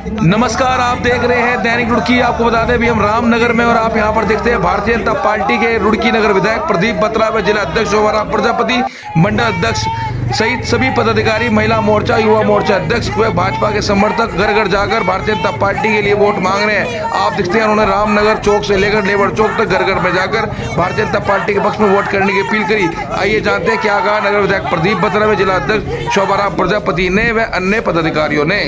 नमस्कार, आप देख रहे हैं दैनिक रुड़की। आपको बता दें अभी हम रामनगर में और आप यहां पर देखते हैं भारतीय जनता पार्टी के रुड़की नगर विधायक प्रदीप बत्रा व जिला अध्यक्ष शोभा राम प्रजापति, मंडल अध्यक्ष सहित सभी पदाधिकारी, महिला मोर्चा, युवा मोर्चा अध्यक्ष व भाजपा के समर्थक घर घर जाकर भारतीय जनता पार्टी के लिए वोट मांग रहे हैं। आप देखते हैं उन्होंने रामनगर चौक से लेकर लेबर चौक तक घर घर में जाकर भारतीय जनता पार्टी के पक्ष में वोट करने की अपील करी। आइए जानते हैं क्या कहा नगर विधायक प्रदीप बत्रा व जिला अध्यक्ष शोभा राम प्रजापति ने व अन्य पदाधिकारियों ने।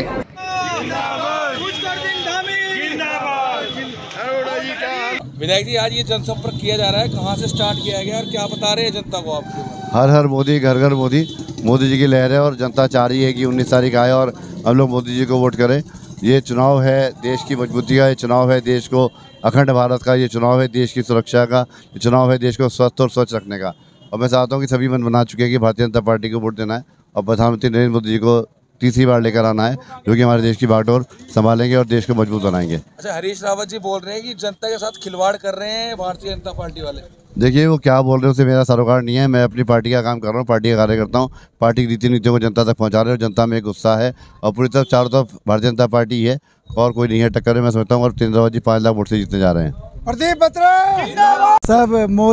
विधायक जी, आज ये जनसंपर्क किया जा रहा है, कहाँ से स्टार्ट किया गया और क्या बता रहे हैं जनता को आपके? हर हर मोदी, घर घर मोदी, मोदी जी की लहर है और जनता चाह रही है कि 19 तारीख आए और हम लोग मोदी जी को वोट करें। ये चुनाव है देश की मजबूती का, ये चुनाव है देश को अखंड भारत का, ये चुनाव है देश की सुरक्षा का, ये चुनाव है देश को स्वस्थ और स्वच्छ रखने का। और मैं चाहता हूँ कि सभी मन बना चुके हैं कि भारतीय जनता पार्टी को वोट देना है और प्रधानमंत्री नरेंद्र मोदी जी को तीसरी बार लेकर आना है, जो कि हमारे देश की बागडोर संभालेंगे और देश को मजबूत बनाएंगे। अच्छा, हरीश रावत जी बोल रहे हैं कि जनता के साथ खिलवाड़ कर रहे हैं भारतीय जनता पार्टी वाले। देखिए, वो क्या बोल रहे हैं उससे मेरा सरोकार नहीं है। मैं अपनी पार्टी का काम कर रहा हूँ, पार्टी का कार्य करता हूँ, पार्टी की रीति नीतियों को जनता तक पहुँचा रहे हैं और जनता में एक उत्साह है और पूरी तरफ चारों तरफ भारतीय जनता पार्टी है और कोई नहीं है टक्कर में। मैं समझता हूँ और तेंद्रावत जी 5 लाख वोट से जीतने जा रहे हैं। प्रदीप बत्रा सब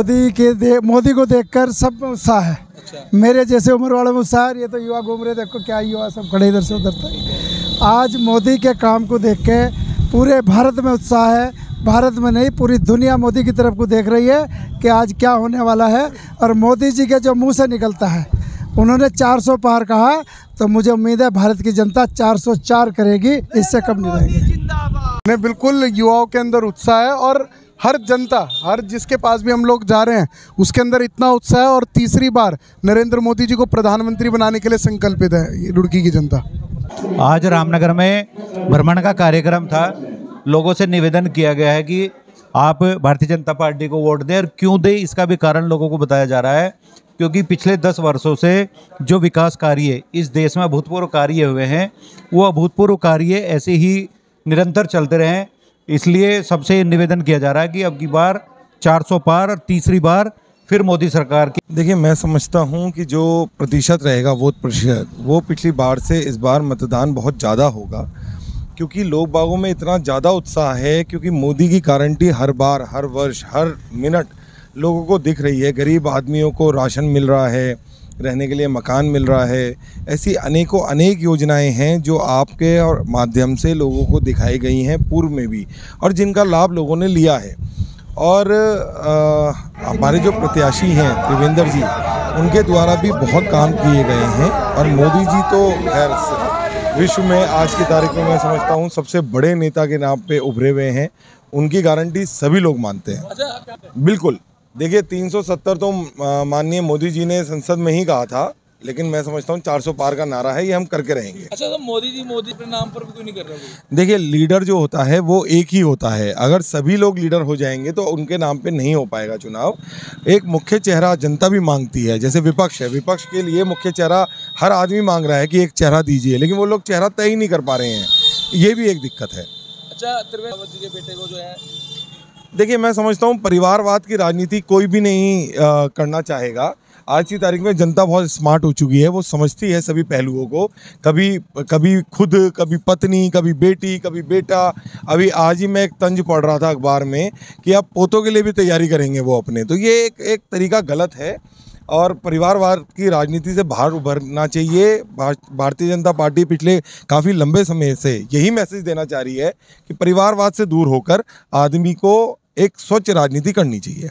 मोदी को देखकर सब में उत्साह है। अच्छा। मेरे जैसे उम्र वालों में उत्साह है। ये तो युवा घूम रहे, देखो क्या युवा सब खड़े इधर से उधर तक। आज मोदी के काम को देख के पूरे भारत में उत्साह है। भारत में नहीं, पूरी दुनिया मोदी की तरफ को देख रही है कि आज क्या होने वाला है। और मोदी जी के जो मुंह से निकलता है, उन्होंने 400 पार कहा, तो मुझे उम्मीद है भारत की जनता 404 करेगी, इससे कम नहीं रहेगी। बिल्कुल युवाओं के अंदर उत्साह है और हर जनता, हर जिसके पास भी हम लोग जा रहे हैं उसके अंदर इतना उत्साह है और तीसरी बार नरेंद्र मोदी जी को प्रधानमंत्री बनाने के लिए संकल्पित है ये रुड़की की जनता। आज रामनगर में भ्रमण का कार्यक्रम था। लोगों से निवेदन किया गया है कि आप भारतीय जनता पार्टी को वोट दें और क्यों दें, इसका भी कारण लोगों को बताया जा रहा है। क्योंकि पिछले 10 वर्षों से जो विकास कार्य इस देश में अभूतपूर्व कार्य हुए हैं, वो अभूतपूर्व कार्य ऐसे ही निरंतर चलते रहें। इसलिए सबसे निवेदन किया जा रहा है कि अब की बार 400 पार और तीसरी बार फिर मोदी सरकार की। देखिए, मैं समझता हूं कि जो प्रतिशत रहेगा वोट प्रतिशत, वो पिछली बार से इस बार मतदान बहुत ज़्यादा होगा, क्योंकि लोग बागों में इतना ज़्यादा उत्साह है। क्योंकि मोदी की गारंटी हर बार, हर वर्ष, हर मिनट लोगों को दिख रही है। गरीब आदमियों को राशन मिल रहा है, रहने के लिए मकान मिल रहा है। ऐसी अनेक योजनाएं हैं जो आपके और माध्यम से लोगों को दिखाई गई हैं पूर्व में भी, और जिनका लाभ लोगों ने लिया है। और हमारे जो प्रत्याशी हैं त्रिवेंद्र जी, उनके द्वारा भी बहुत काम किए गए हैं। और मोदी जी तो खैर विश्व में आज की तारीख में मैं समझता हूँ सबसे बड़े नेता के नाम पे उभरे हुए हैं। उनकी गारंटी सभी लोग मानते हैं। बिल्कुल, देखिए 370 तो माननीय मोदी जी ने संसद में ही कहा था, लेकिन मैं समझता हूँ 400 पार का नारा है, ये हम करके रहेंगे। अच्छा, तो मोदी जी मोदी के नाम पर भी क्यों नहीं कर रहे? देखिए, लीडर जो होता है वो एक ही होता है। अगर सभी लोग लीडर हो जाएंगे तो उनके नाम पे नहीं हो पाएगा चुनाव। एक मुख्य चेहरा जनता भी मांगती है। जैसे विपक्ष है, विपक्ष के लिए मुख्य चेहरा हर आदमी मांग रहा है कि एक चेहरा दीजिए, लेकिन वो लोग चेहरा तय ही नहीं कर पा रहे हैं। ये भी एक दिक्कत है। अच्छा, त्रिवेंद्र जी के बेटे को जो है, देखिए, मैं समझता हूँ परिवारवाद की राजनीति कोई भी नहीं करना चाहेगा। आज की तारीख में जनता बहुत स्मार्ट हो चुकी है, वो समझती है सभी पहलुओं को। कभी खुद, कभी पत्नी, कभी बेटी, कभी बेटा। अभी आज ही मैं एक तंज पढ़ रहा था अखबार में कि अब पोतों के लिए भी तैयारी करेंगे वो अपने। तो ये एक तरीका गलत है और परिवारवाद की राजनीति से बाहर उभरना चाहिए। भारतीय जनता पार्टी पिछले काफ़ी लंबे समय से यही मैसेज देना चाह रही है कि परिवारवाद से दूर होकर आदमी को एक स्वच्छ राजनीति करनी चाहिए।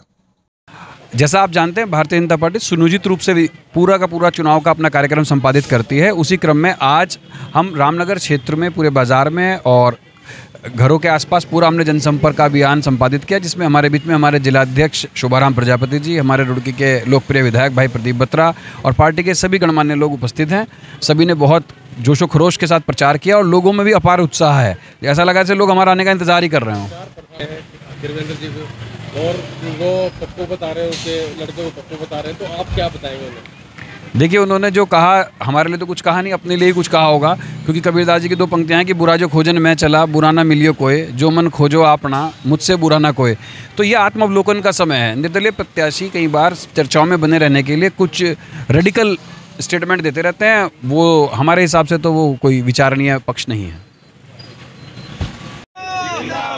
जैसा आप जानते हैं, भारतीय जनता पार्टी सुनियोजित रूप से पूरा का पूरा चुनाव का अपना कार्यक्रम संपादित करती है। उसी क्रम में आज हम रामनगर क्षेत्र में, पूरे बाजार में और घरों के आसपास पूरा हमने जनसंपर्क का अभियान संपादित किया, जिसमें हमारे बीच में हमारे जिलाध्यक्ष शोभा राम प्रजापति जी, हमारे रुड़की के लोकप्रिय विधायक भाई प्रदीप बत्रा और पार्टी के सभी गणमान्य लोग उपस्थित हैं। सभी ने बहुत जोशो खरोश के साथ प्रचार किया और लोगों में भी अपार उत्साह है। ऐसा लगा जैसे लोग हमारा आने का इंतजार ही कर रहे हों। त्रिवेंद्र जी को, और वो पप्पू बता रहे हैं, उसके लड़के को पप्पू बता रहे हैं, तो आप क्या बताएंगे उन्हें? देखिए, उन्होंने जो कहा हमारे लिए तो कुछ कहा नहीं, अपने लिए ही कुछ कहा होगा। क्योंकि कबीरदास जी की 2 पंक्तियाँ हैं कि बुरा जो खोजन मैं चला, बुरा ना मिलियो कोई, जो मन खोजो आपना, मुझसे बुरा ना कोई। तो ये आत्मावलोकन का समय है। निर्दलीय प्रत्याशी कई बार चर्चाओं में बने रहने के लिए कुछ रेडिकल स्टेटमेंट देते रहते हैं। वो हमारे हिसाब से तो वो कोई विचारणीय पक्ष नहीं है। जिंदाबाद